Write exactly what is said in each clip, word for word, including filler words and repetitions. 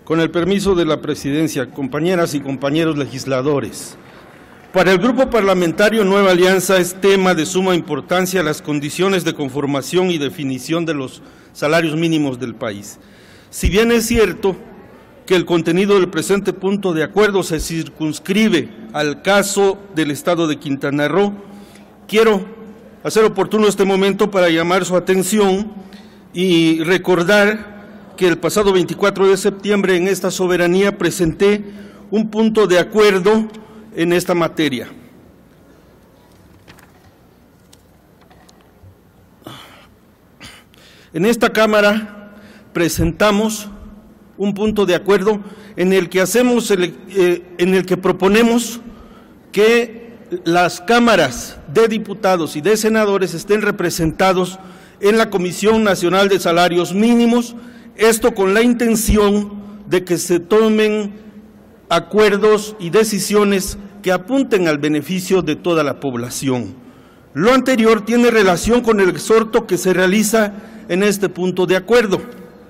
Con el permiso de la presidencia, compañeras y compañeros legisladores, para el Grupo Parlamentario Nueva Alianza es tema de suma importancia las condiciones de conformación y definición de los salarios mínimos del país. Si bien es cierto que el contenido del presente punto de acuerdo se circunscribe al caso del Estado de Quintana Roo, quiero hacer oportuno este momento para llamar su atención y recordar que el pasado veinticuatro de septiembre en esta soberanía presenté un punto de acuerdo en esta materia. En esta Cámara presentamos un punto de acuerdo en el que hacemos, el, eh, en el que proponemos que las cámaras de diputados y de senadores estén representados en la Comisión Nacional de Salarios Mínimos, esto con la intención de que se tomen acuerdos y decisiones que apunten al beneficio de toda la población. Lo anterior tiene relación con el exhorto que se realiza en este punto de acuerdo,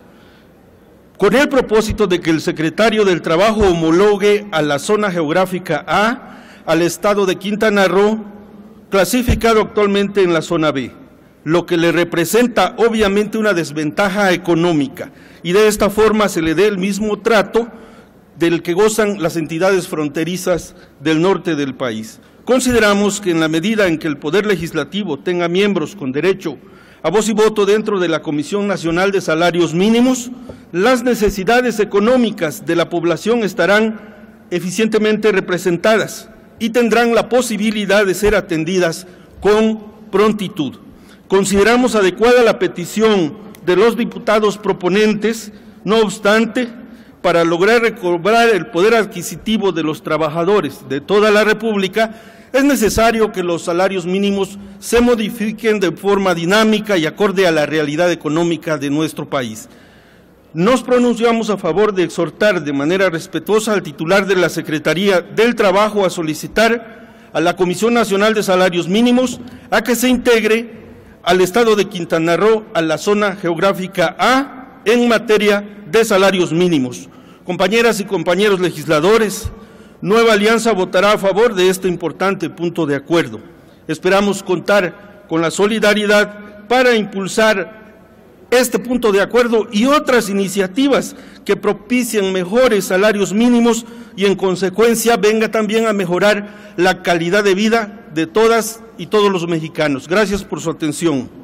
con el propósito de que el secretario del Trabajo homologue a la zona geográfica A al Estado de Quintana Roo, clasificado actualmente en la zona B, lo que le representa obviamente una desventaja económica, y de esta forma se le dé el mismo trato del que gozan las entidades fronterizas del norte del país. Consideramos que en la medida en que el Poder Legislativo tenga miembros con derecho a voz y voto dentro de la Comisión Nacional de Salarios Mínimos, las necesidades económicas de la población estarán eficientemente representadas y tendrán la posibilidad de ser atendidas con prontitud. Consideramos adecuada la petición de los diputados proponentes, no obstante, para lograr recobrar el poder adquisitivo de los trabajadores de toda la República, es necesario que los salarios mínimos se modifiquen de forma dinámica y acorde a la realidad económica de nuestro país. Nos pronunciamos a favor de exhortar de manera respetuosa al titular de la Secretaría del Trabajo a solicitar a la Comisión Nacional de Salarios Mínimos a que se integre al Estado de Quintana Roo a la zona geográfica A en materia de salarios mínimos. Compañeras y compañeros legisladores, Nueva Alianza votará a favor de este importante punto de acuerdo. Esperamos contar con la solidaridad para impulsar este punto de acuerdo y otras iniciativas que propicien mejores salarios mínimos y en consecuencia venga también a mejorar la calidad de vida de todas y todos los mexicanos. Gracias por su atención.